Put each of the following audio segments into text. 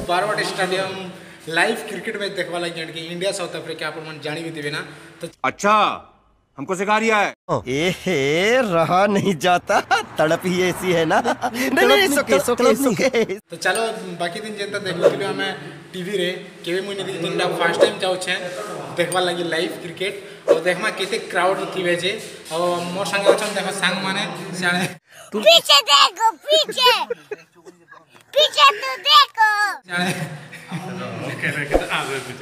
Barabati stadium live cricket match देखवा लगे India south Africa आप जानी भी थे ना तो अच्छा हमको सिखा रिया है रहा नहीं जाता तड़प ही ऐसी है ना तो चलो बाकी दिन जेंता देखुଥିଲି आमे टीवी रे केबे मुई नहीं तीनटा फर्स्ट टाइम जाउ छे देखवा लगी लाइव क्रिकेट और देखमा केते क्राउड थिबे जे और मोर संग अछन देखो संग माने जाने पीछे देखो पीछे पीछे तो देखो जाने ओके आ पीछे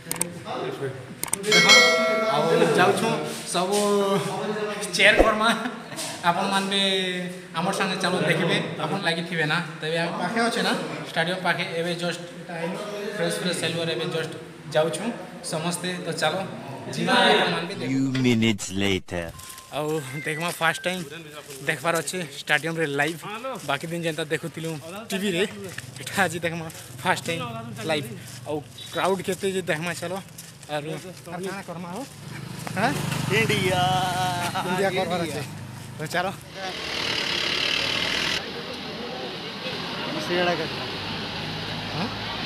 जाऊ सब चेयर करमा आपन मान भी आमर संगे चलो देखबे आपन लागि थिबे ना तबे हम पाखे अछि ना स्टेडियम पाखे एबे जस्ट फ्रेश फ्रेश सेल्वर एबे जस्ट जाऊ छु समझते तो चलो जीवा आपन मान भी few minutes later और देखमा फर्स्ट टाइम देखबार अछि स्टेडियम रे लाइव बाकी दिन जेंता देखुतिलु टीवी रे एटा आज देखमा फर्स्ट टाइम लाइव और क्राउड केते जे देखमा चलो और खाना करमा हो हां इंडिया करबार अछि तो चलो सेड़ा कर हां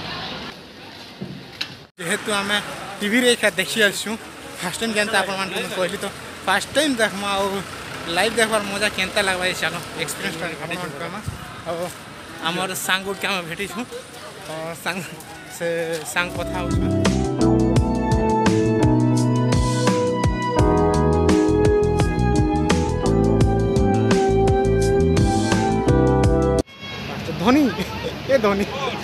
जेहेतु हमें टीवी रे देखि आछु फर्स्ट टाइम जानता अपन मान कहली तो फर्स्ट टाइम देखमा और लाइव देखबार मजा केनता लागबा चलो एक्सपीरियंस अपन मान कमा और हमर संग के हम भेटी छु और संग से संग कथा हो धोनी ये धोनी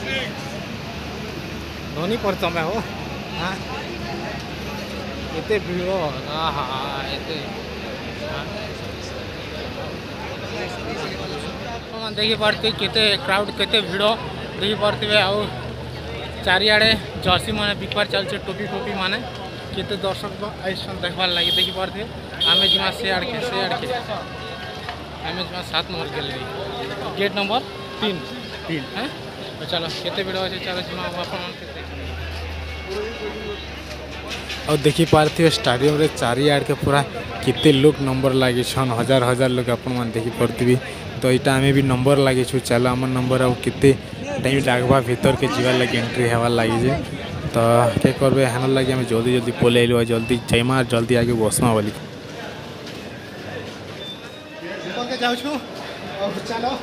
धोनी पर समय हो हाँ इतने भीड़ हाँ इतने देखी पार्थे केते क्राउड केते भीड़ देखी पार्थे आउ चारिआडे जर्सी माने बिकबार चलছে टोपी टोपी माने केते दर्शक आइसन देखबार लागि देखी पार्थे आमे जिमा से आड़ के आमे जिमा 7 नंबर के ले गेट नंबर 3 हैं तो चलो केते भीड़ আছে चलो जिमा अपन और देखी पार्थिव स्टेडियम रे चारिआड के पूरा केते लोग नंबर लागी छन हजार हजार लोग अपन मन देखी पड़ती तो इटा हमें भी नंबर लागी छु चलो हमर नंबर आ केते टाइम लागबा भीतर के जीवा लगे एंट्री हेवा लागी जे तो के करबे हन लागी हम जल्दी जल्दी पोलेलो जल्दी जयमा जल्दी आगे बसमा वाली दुकान के जाउ छु और चलो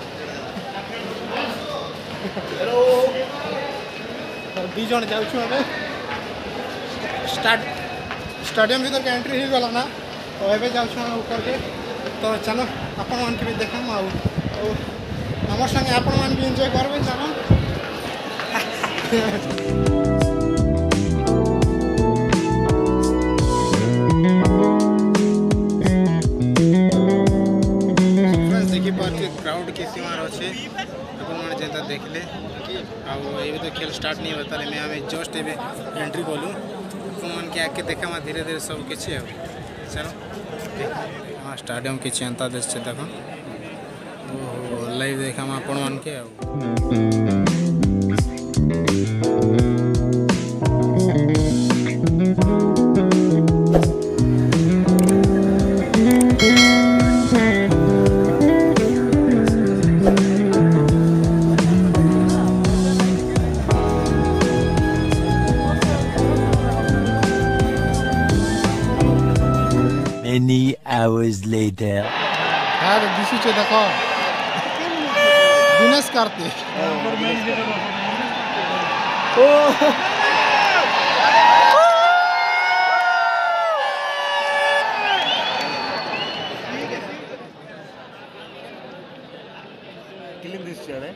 हेलो और 2 जन जाउ छु हमें स्टेडियम भीतर के एंट्री हो गला ना तो एबे जाउ छु ऊपर के तो चलो अपन मान के भी देखम आउ हमर संगे अपन मान भी एंजॉय करबे चलो फ्रेंड्स देखि पार्टी क्राउड के सीमा रहछे अपन मान जेता देखले आ एबे तो खेल स्टार्ट नहीं होता मैं हमें जस्ट एबे एंट्री बोलू मन के आके देखा धीरे धीरे सब किसी है चलो हाँ स्टेडियम की चिंता देश देख लाइव देखा आपण मान के many hours later यार दिसी छे देखो दिनेश करते ओ किलिंग दिस चले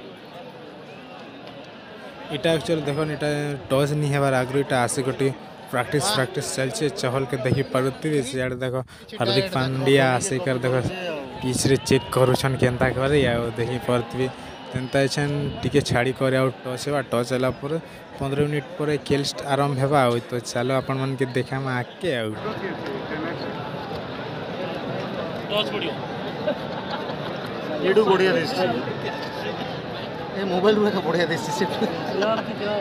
इटा एक्चुअली देखो इटा टॉस नहीं हेबार आग्रो इटा आसे गोटी प्रैक्टिस चलছে चहल के देखी पड़ती सियाड़ देखो हार्दिक पांड्या आसे कर देखो पिच रे चेक करूछन केनता करे या देखी पड़ती तेनता छन टिके छाड़ी करे आउट टॉस हेबा टॉस होला पर 15 मिनिट पर खेल आरंभ हेबा तो चलो अपन मन के देखा में आके आउ टॉस बढ़िया एडू बढ़िया देश ए मोबाइल रे का बढ़िया देश से यार की क्या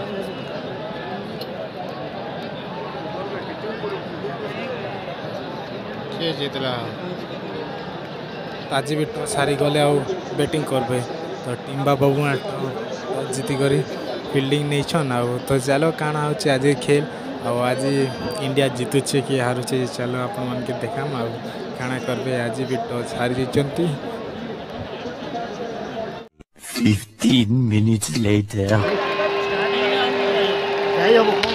के जीतला आज भी टॉस हारी गले आ बैटिंग करबे तो टीम बाबू जीति करी ଫିଲ୍ଡିଂ ନେଇଛନ୍ ଆଉ ତ ଚାଲ କାଣା ହେଉଛି ଆଜି ଖେଲ ଆଉ ଆଜି ଇଣ୍ଡିଆ ଜିତୁଛେ କି ହାରୁଛେ ଚାଲ ଆପଣମାନଙ୍କୁ ଦେखाମ ଆଉ କାଣା କରିବେ ଆଜି ବି ଟସ୍ ହାରି ଯାଇଛନ୍ତି 15 minutes later. ଯାଇ ହବ କଣ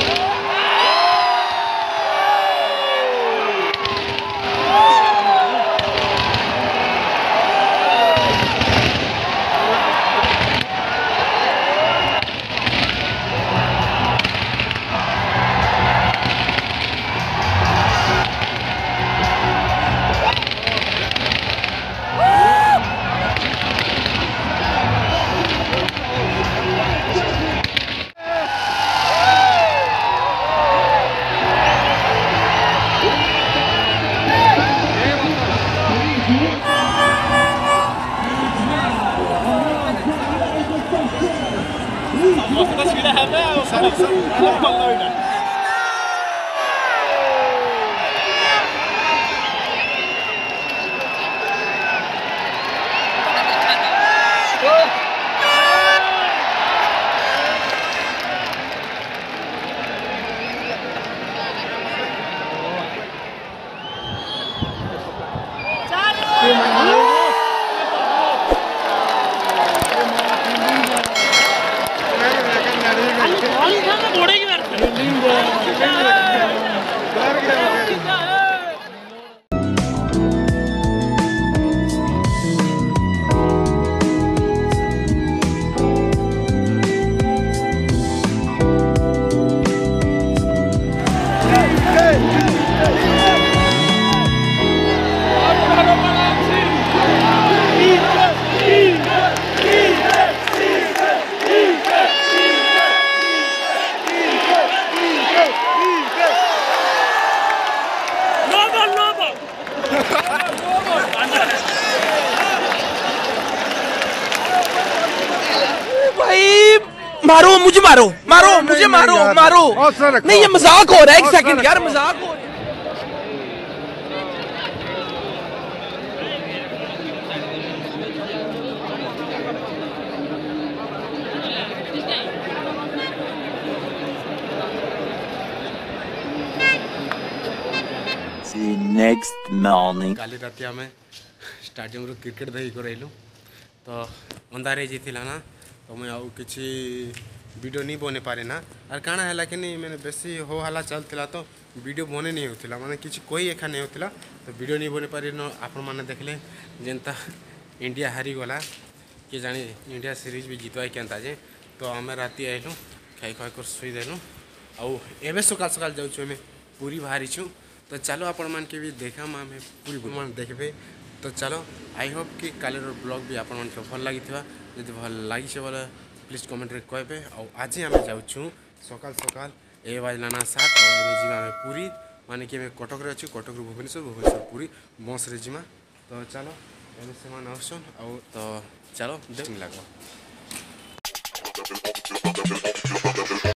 मारो मुझे मारो मारो मुझे मारो मारो नहीं ये मजाक हो रहा है 1 सेकंड यार मजाक हो रहा है The next morning. काली राति आम स्टाडियम रू क्रिकेट देखी करलु तो अंधारे जीला ना तो मुझे आउ किसी वीडियो नहीं बने पारे ना और काना है कि नहीं मैंने बेसी हो हल्ला चलता तो वीडियो बने नहीं होता माने किसी कोई एखा नहीं होता तो वीडियो नहीं बने पारे न आपण मैंने देखले जेनता इंडिया हारी गला कि जानी इंडिया सीरीज भी जितवाई केनता जे तो आम राति आइलु खाई खाई कर शुईदेलु आउ एवं सकाल सकाल जाऊँ आम पूरी बाहरी छूँ तो चलो आपण मान के भी देखा आम पूरी मान देखबे तो चलो आई होप कि कालीर ब्लॉग भी आपण मान भल लगी जब भल लगी बोले प्लीज कमेंट रे कहबे और आज आम जाऊँ सकाल सकाल ए बाजलाना 7 और जीवा आम पूरी माने कि कटक अच्छे कटक भुवनेश्वर भुवनेश्वर पूरी बस रे जीमा तो चलो एवं से आसन तो चलो देख लगा